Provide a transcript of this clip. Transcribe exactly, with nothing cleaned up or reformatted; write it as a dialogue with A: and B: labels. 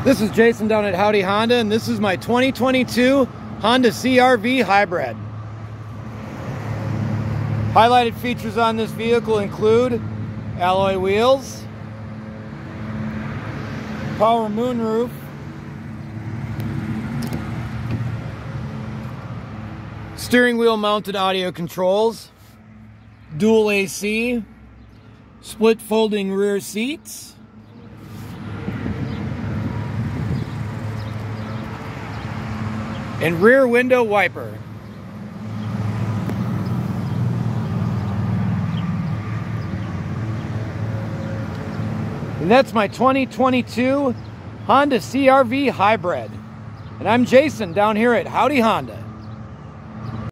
A: This is Jason down at Howdy Honda, and this is my twenty twenty-two Honda C R V Hybrid. Highlighted features on this vehicle include alloy wheels, power moonroof, steering wheel mounted audio controls, dual A C, split folding rear seats, and rear window wiper. And that's my twenty twenty-two Honda C R V Hybrid. And I'm Jason down here at Howdy Honda.